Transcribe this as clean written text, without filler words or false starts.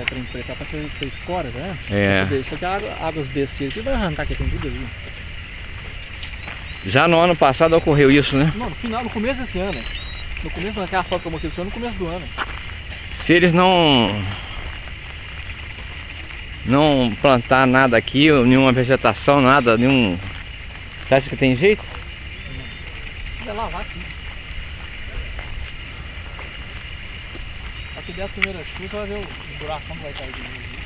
trem pressar pra você escora, tá vendo? É. Isso aqui é águas descidas aqui, vai arrancar aqui, tem tudo ali. Já no ano passado ocorreu isso, né? Não, no começo desse ano, né? No começo daquela foto que eu mostrei esse ano, no começo do ano. Se eles não plantar nada aqui, nenhuma vegetação, nada, nenhum... Você acha que tem jeito? Vai lavar aqui. Aqui der a primeira chuva, vai ver o buracão que vai cair de novo.